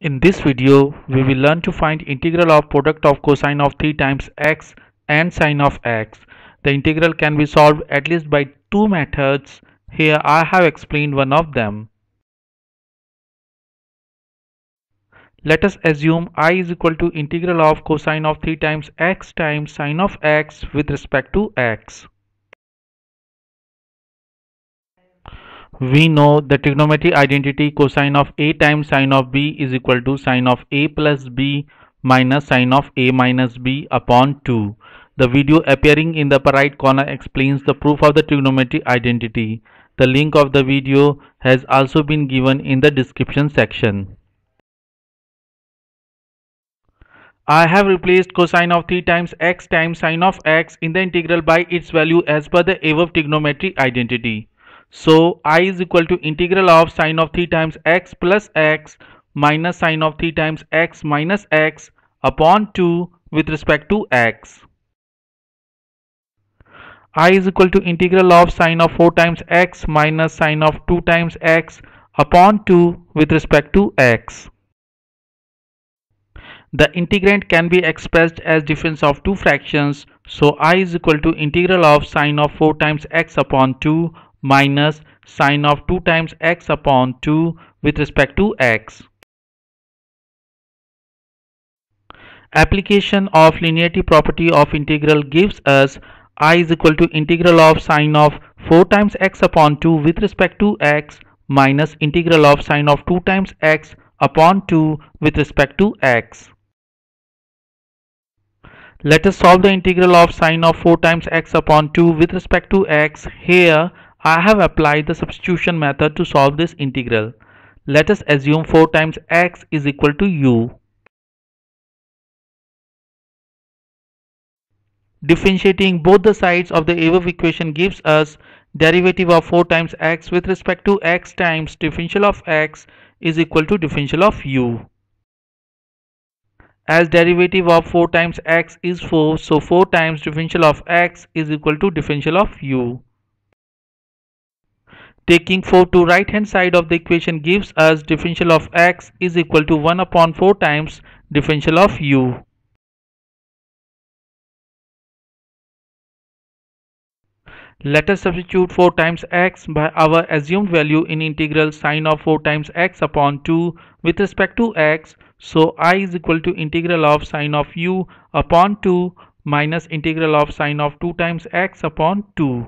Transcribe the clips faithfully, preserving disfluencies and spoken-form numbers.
In this video, we will learn to find integral of product of cosine of three times x and sine of x. The integral can be solved at least by two methods. Here I have explained one of them. Let us assume I is equal to integral of cosine of three times x times sine of x with respect to x. We know the trigonometry identity cosine of a times sine of b is equal to sine of a plus b minus sine of a minus b upon two. The video appearing in the upper right corner explains the proof of the trigonometry identity. The link of the video has also been given in the description section. I have replaced cosine of three times x times sine of x in the integral by its value as per the above trigonometry identity. So I is equal to integral of sine of three times x plus x minus sine of three times x minus x upon two with respect to x. I is equal to integral of sine of four times x minus sine of two times x upon two with respect to x. The integrand can be expressed as difference of two fractions. So I is equal to integral of sine of four times x upon two minus sine of two times x upon two with respect to x. Application of linearity property of integral gives us I is equal to integral of sine of four times x upon two with respect to x minus integral of sine of two times x upon two with respect to x. Let us solve the integral of sine of four times x upon two with respect to x. Here I have applied the substitution method to solve this integral. Let us assume four times x is equal to u. Differentiating both the sides of the above equation gives us derivative of four times x with respect to x times differential of x is equal to differential of u. As derivative of four times x is four, so four times differential of x is equal to differential of u. Taking four to right hand side of the equation gives us differential of x is equal to one upon four times differential of u. Let us substitute four times x by our assumed value in integral sine of four times x upon two with respect to x. So I is equal to integral of sine of u upon two minus integral of sine of two times x upon two.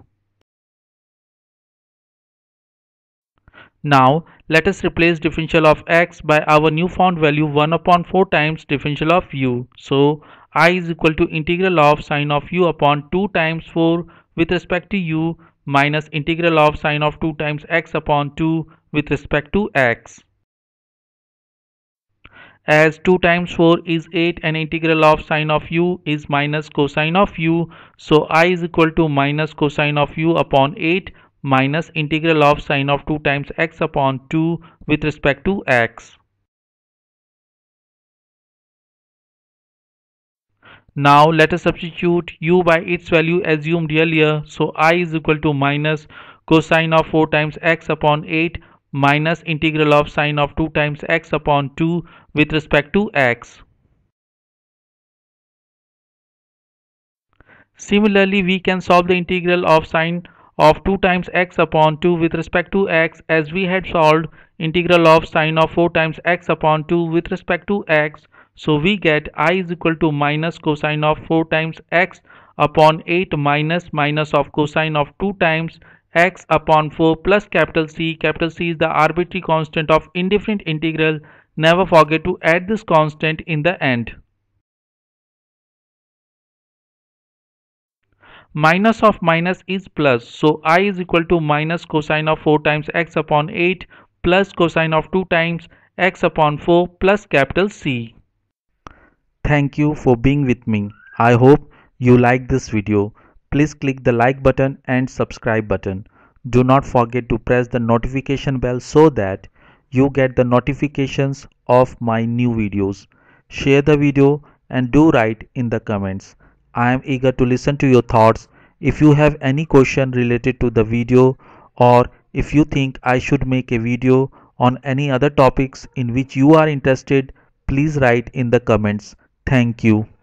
Now let us replace differential of x by our new found value one upon four times differential of u. So I is equal to integral of sine of u upon two times four with respect to u minus integral of sine of two times x upon two with respect to x. As two times four is eight and integral of sine of u is minus cosine of u, so I is equal to minus cosine of u upon eight minus integral of sine of two times x upon two with respect to x. Now let us substitute u by its value assumed earlier. So I is equal to minus cosine of four times x upon eight minus integral of sine of two times x upon two with respect to x. Similarly, we can solve the integral of sine of two times x upon two with respect to x as we had solved integral of sine of four times x upon two with respect to x. So we get I is equal to minus cosine of four times x upon eight minus minus of cosine of two times x upon four plus capital C. Capital C is the arbitrary constant of indifferent integral. Never forget to add this constant in the end. Minus of minus is plus, so I is equal to minus cosine of four times x upon eight plus cosine of two times x upon four plus capital C. Thank you for being with me. I hope you like this video. Please click the like button and subscribe button. Do not forget to press the notification bell so that you get the notifications of my new videos. Share the video and do write in the comments. I am eager to listen to your thoughts. If you have any question related to the video, or if you think I should make a video on any other topics in which you are interested, please write in the comments. Thank you.